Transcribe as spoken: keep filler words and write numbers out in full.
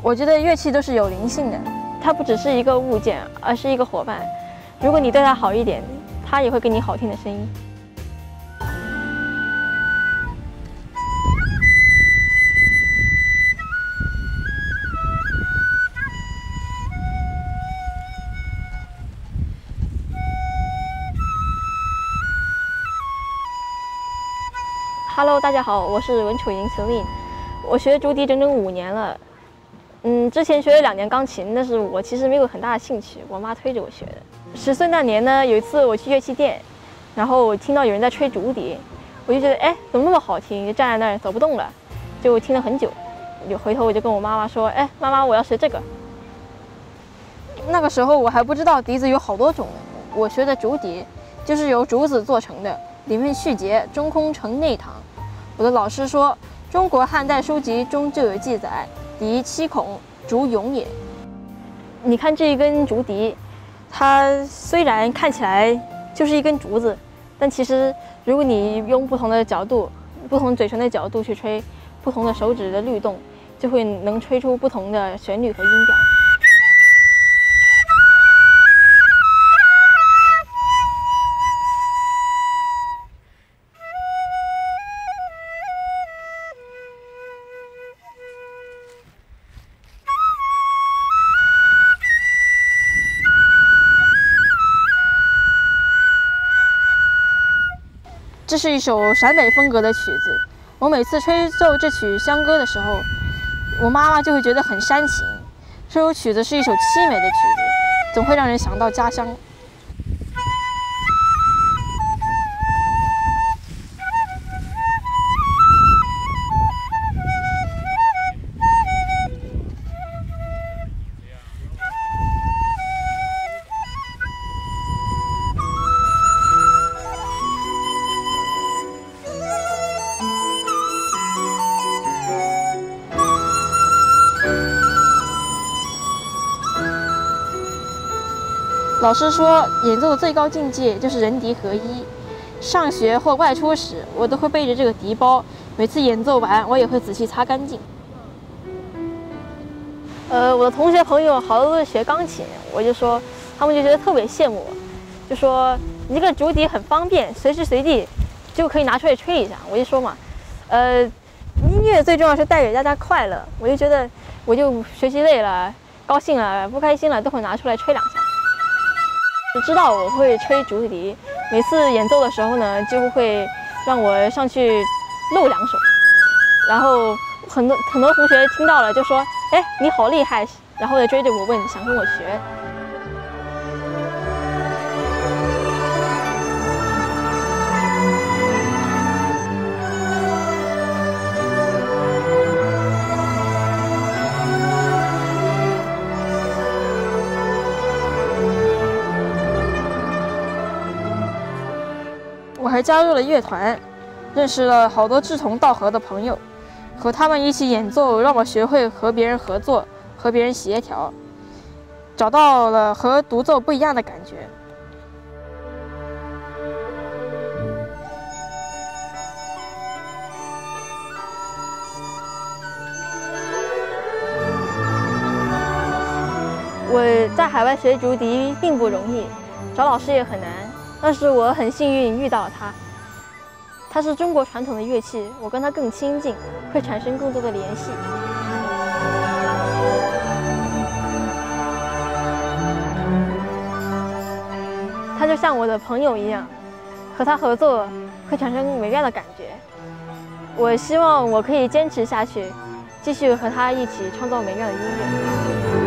我觉得乐器都是有灵性的，它不只是一个物件，而是一个伙伴。如果你对它好一点，它也会给你好听的声音。Hello， 大家好，我是文楚莹 Celine， 我学竹笛整整五年了。嗯，之前学了两年钢琴，但是我其实没有很大的兴趣，我妈推着我学的。十岁那年呢，有一次我去乐器店，然后我听到有人在吹竹笛，我就觉得哎，怎么那么好听，就站在那儿走不动了，就听了很久。我就回头我就跟我妈妈说，哎，妈妈，我要学这个。那个时候我还不知道笛子有好多种呢，我学的竹笛就是由竹子做成的，里面续节，中空成内膛。我的老师说，中国汉代书籍中就有记载，笛七孔，竹咏也。你看这一根竹笛，它虽然看起来就是一根竹子，但其实如果你用不同的角度、不同嘴唇的角度去吹，不同的手指的律动，就会能吹出不同的旋律和音调。这是一首陕北风格的曲子，我每次吹奏这曲香歌的时候，我妈妈就会觉得很煽情。这首曲子是一首凄美的曲子，总会让人想到家乡。老师说，演奏的最高境界就是人笛合一。上学或外出时，我都会背着这个笛包，每次演奏完，我也会仔细擦干净。呃，我的同学朋友好多都是学钢琴，我就说，他们就觉得特别羡慕我，就说你这个竹笛很方便，随时随地就可以拿出来吹一下。我就说嘛，呃，音乐最重要是带给大家快乐。我就觉得，我就学习累了、高兴了、不开心了，都会拿出来吹两下。知道我会吹竹笛，每次演奏的时候呢，就会让我上去露两手，然后很多很多同学听到了就说：“哎，你好厉害！”然后再追着我问，想跟我学。我还加入了乐团，认识了好多志同道合的朋友，和他们一起演奏，让我学会和别人合作，和别人协调，找到了和独奏不一样的感觉。我在海外学竹笛并不容易，找老师也很难。但是我很幸运遇到了它，它是中国传统的乐器，我跟它更亲近，会产生更多的联系。它就像我的朋友一样，和它合作会产生美妙的感觉。我希望我可以坚持下去，继续和它一起创造美妙的音乐。